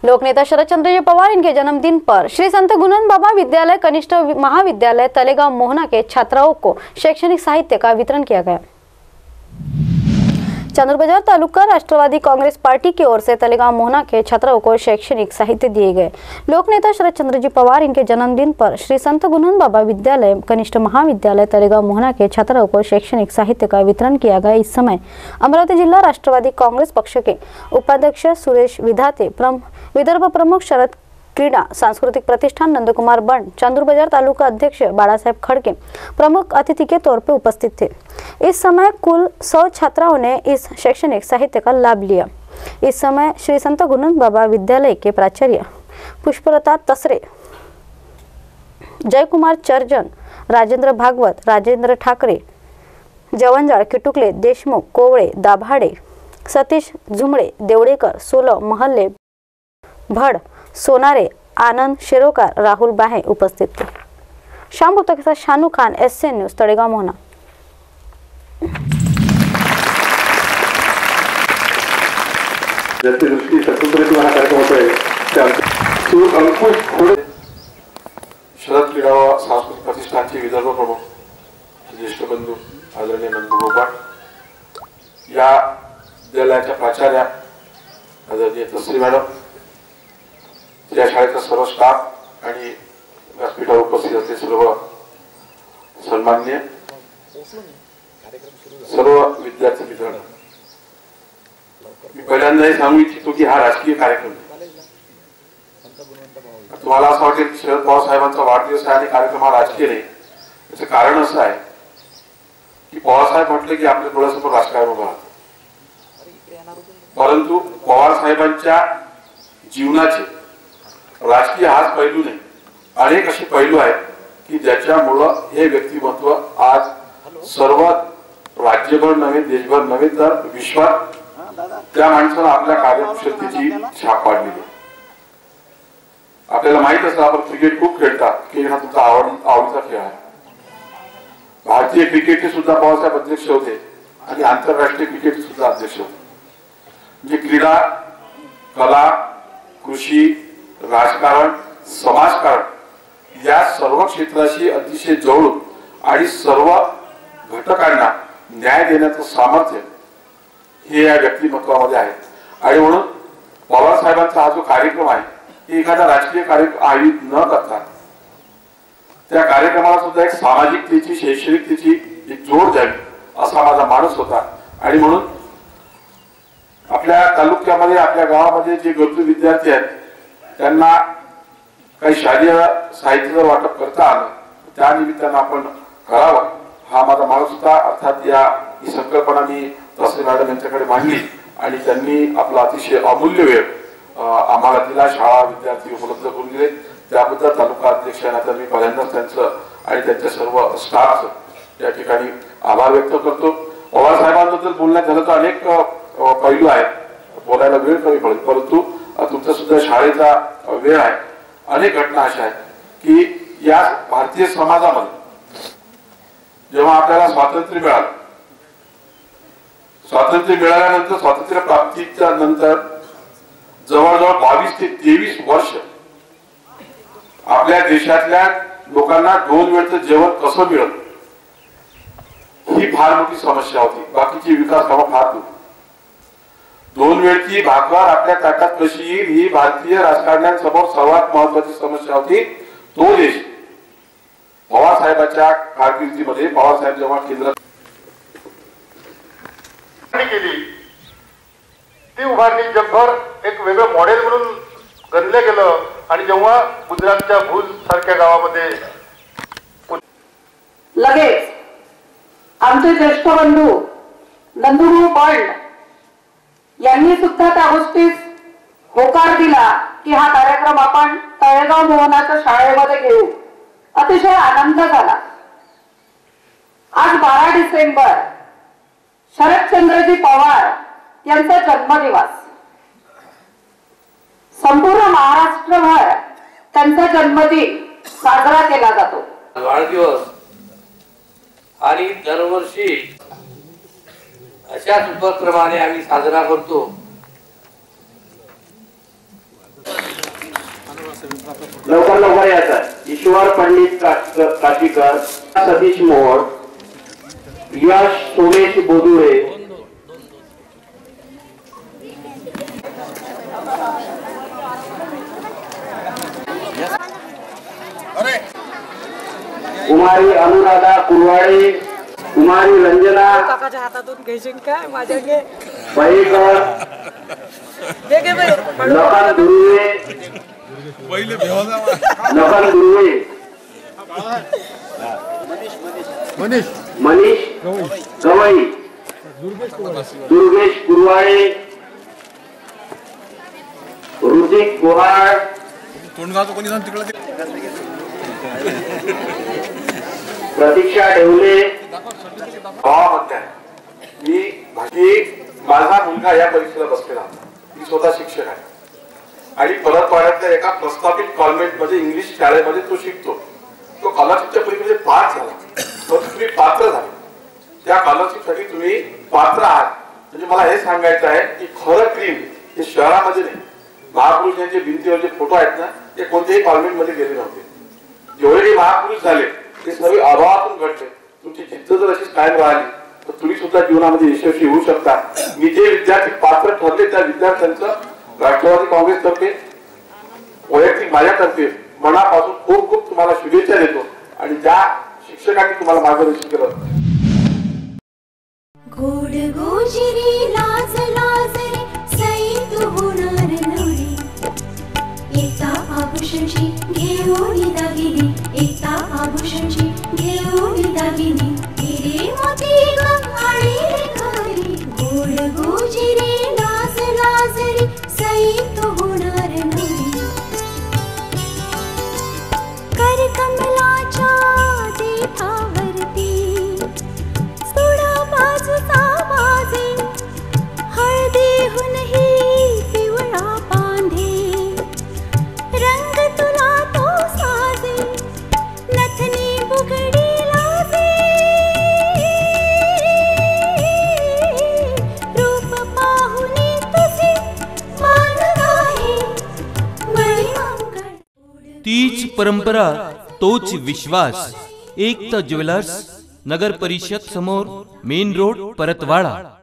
लोकनेता शरदचंद्र पवार इनके जन्मदिन पर श्री संत गुणन बाबा विद्यालय कनिष्ठ महाविद्यालय तलेगांव मोहना के छात्राओं को शैक्षणिक साहित्य का वितरण किया गया। चांदूर बाजार तालुका राष्ट्रवादी कांग्रेस पार्टी की ओर से तलेगांव मोहना के छात्राओं को शैक्षणिक साहित्य दिए गए। लोकनेता शरदचंद्र पवार इनके जन्मदिन पर श्री संत गुणन बाबा विद्यालय कनिष्ठ महाविद्यालय तलेगांव मोहना के छात्राओं को शैक्षणिक साहित्य का वितरण किया गया। इस समय अमरावती जिला राष्ट्रवादी कांग्रेस पक्ष के उपाध्यक्ष सुरेश विधाते, विदर्भ प्रमुख शरद क्रीडा सांस्कृतिक प्रतिष्ठान नंदकुमार बंड, चांदूर बाजार तालुका अध्यक्ष बाड़ासाहेब खड़के प्रमुख अतिथि के तौर पर उपस्थित थे। इस समय कुल 100 छात्राओं ने इस शैक्षणिक साहित्य का लाभ लिया। इस समय श्री संत गुणन बाबा विद्यालय के प्राचार्य पुष्पलता तसरे, जय कुमार चर्जन, राजेंद्र भागवत, राजेंद्र ठाकरे, जवंजाळ, किटुकले, देशमुख, कोवळे, दाभाडे, सतीश झुमळे, देवडेकर, सोलो, महल्ले, भड, सोनारे, आनंद शेरोकार, राहुल बाहे उपस्थित थे। शाम गुप्ता के साथ शानू खान, SN न्यूज, तलेगांव मोहना। शरद क्रीडा सांस्कृतिक प्रतिष्ठान के विदर्भ प्रमुख ज्येष्ठ बंधू आदरणीय नंदू गोपाळ, या विद्यालयाच्या प्राचार्या आदरणीय तसरी मॅडम, या शाळेचा सर्व स्टाफ आणि व्यासपीठावर उपस्थित असलेले सर्व सन्माननीय सर्व विद्यार्थी मित्रांनो, मी पहिल्यांदा हे सांगू इच्छितो की हा राजकीय कार्यक्रम आहे। तुम्हाला असं वाटेल की शरद पवार साहेबांचा वाढदिवस आहे आणि कार्यक्रम हा राजकीय नाही। याचं कारण असं आहे की पवार साहेब म्हटले की आपल्या डोळ्यासमोर राजकारण उभं राहतं, परंतु पवार साहेबांच्या जीवनाचे राजकीय हाच पैलू नाही, अनेक असे पैलू आहेत की ज्याच्यामुळं हे व्यक्तिमत्व आज सर्व राज्यभर नव्हे, देशभर नव्हे तर विश्वात त्या माणसाला आपल्या कार्यकुशलतेची छाप पाडली आहे। आपल्याला माहित असतं आपण क्रिकेट खूप खेळतात, क्रिकेट हा तुमचा आवडीचा खेळ आहे। भारतीय क्रिकेटचे सुद्धा पवारसाहेब अध्यक्ष होते आणि आंतरराष्ट्रीय क्रिकेट सुद्धा अध्यक्ष होते। म्हणजे क्रीडा, कला, कृषी, राजकारण, समाजकारण या सर्व क्षेत्राशी अतिशय जवळून आणि सर्व घटकांना न्याय देण्याचं सामर्थ्य हे या व्यक्तिमत्वामध्ये आहे। आणि म्हणून पवार साहेबांचा हा जो कार्यक्रम आहे एखादा राजकीय कार्यक्रम आयोजित न करता त्या कार्यक्रमाला सुद्धा एक सामाजिकतेची, शैक्षणिकतेची एक जोड द्यावी असा माझा मानस होता। आणि म्हणून आपल्या तालुक्यामध्ये, आपल्या गावामध्ये जे गरजू विद्यार्थी आहेत त्यांना काही शालेय साहित्याचं वाटप करता आलं, त्या निमित्तानं आपण करावं हा माझा मानस होता। अर्थात ही संकल्पना मी तसरे मॅडम यांच्याकडे मांडली आणि त्यांनी आपला अतिशय अमूल्य वेळ आम्हाला दिला, शाळा विद्यार्थी उपलब्ध करून दिले, त्याबद्दल तालुका अध्यक्षांना मी पहिल्यांदाच त्यांचं आणि त्यांच्या सर्व स्टाफचं या ठिकाणी आभार व्यक्त करतो। पवार साहेबांबद्दल बोलण्यात झालं तर अनेक पैलू आहेत, बोलायला वेळ कमी पडेल, परंतु तुमचा सुद्धा शाळेचा वेळ आहे। अनेक घटना अशा आहेत की या भारतीय समाजामध्ये जेव्हा आपल्याला स्वातंत्र्य मिळालं, स्वातंत्र्य मिळाल्यानंतर स्वातंत्र्य प्राप्तीच्या नंतर जवळजवळ 22 ते 23 वर्ष आपल्या देशातल्या लोकांना 2 वेळचं जेवण कसं मिळत ही फार मोठी समस्या होती। बाकीची विकास कामं फार होती। 2 वेळची भाकर आपल्या ताटात कशी येईल ही भारतीय राजकारण्यांसमोर सर्वात महत्वाची समस्या होती। तो देश पवार साहेबांच्या कारकिर्दीमध्ये, पवार साहेब जेव्हा केंद्रात केली ती उभारणी जगभर एक वेगळं मॉडेल म्हणून गणलं गेलं। आणि जेव्हा गुजरातच्या भुज सारख्या गावामध्ये लगेच आमचे ज्येष्ठ बंधू नंदू बंड यांनी सुद्धा त्या गोष्टीस होकार दिला की हा कार्यक्रम आपण तळेगाव मोहनाच्या शाळेमध्ये घेऊ। अतिशय आनंद झाला। आज 12 डिसेंबर शरदचंद्रजी पवार यांचा जन्मदिवस, संपूर्ण महाराष्ट्रभर त्यांचा जन्मदिन साजरा केला जातो। वाढदिवस आणि दरवर्षी अशाच उपक्रमाने आम्ही साजरा करतो। लवकर लवकर यायचं. ईश्वर पंडित काशीकर, सतीश मोहोळ, यश सोमेश बोदुळे, कुमारी अनुराधा कुरवाडे, कुमारी रंजना काकाच्या हातातून घ्यायचे काय माझ्या घे बहेकर, लखन दुर्वे, लखन दुर्वे, मनीष गवई, दुर्गेश कुरवाडे, ऋतिक गुहाळ, प्रतीक्षा ढेवले. गावामध्ये माझा मुलगा या परीक्षेला बसलेला होता. मी स्वतः शिक्षक आहे आणि परतवाड्यातल्या एका प्रस्थापित कॉन्व्हेंट मध्ये इंग्लिश शाळेमध्ये तो शिकतो. तो स्कॉलरशिपच्या परीक्षेमध्ये पास झाला, तर तुम्ही पात्र झाले. त्या स्कॉलरशिपसाठी तुम्ही पात्र आहात म्हणजे मला हे सांगायचं आहे की खरं क्रीम हे शहरामध्ये नाही. महापुरुषांचे भिंतीवर जे फोटो आहेत ना ते कोणत्याही कॉन्व्हेंट मध्ये गेले नव्हते. जेवढे महापुरुष झाले ते सर्व अभावातून घडले. तुमची जिद्द जर अशीच कायम राहिली तर तुम्ही सुद्धा जीवनामध्ये यशस्वी होऊ शकता. मी जे विद्यार्थी पात्र ठरले त्या विद्यार्थ्यांचं राष्ट्रवादी काँग्रेसतर्फे वैयक्तिक माझ्यातर्फे मनापासून खूप खूप तुम्हाला शुभेच्छा देतो. आणि ज्या शिक्षकांनी तुम्हाला मार्गदर्शन केलं. गोड गोजिरी लाज लाजरी सई तू होणार नवरी. एकता आभूषणची घेऊन दागिनी, एकता आभूषणची घेऊन दागिनी. हिरे मोती गंगाळी घरी. गोड गोजिरी लाज लाजरी सई तू होणार नवरी. कर कमलाच्या देठावरती सोडा बाजूचा बाजे. हळदीहूनही पिवळा बांधे. रंग तुला तो साजे. नथनी बुगडी लाजे. रूप पाहुनी तुझे मान आहे मणी मंगळ. तीच परंपरा तोच विश्वास. एकता ज्वेलर्स, नगर परिषद समोर, मेन रोड, परतवाडा.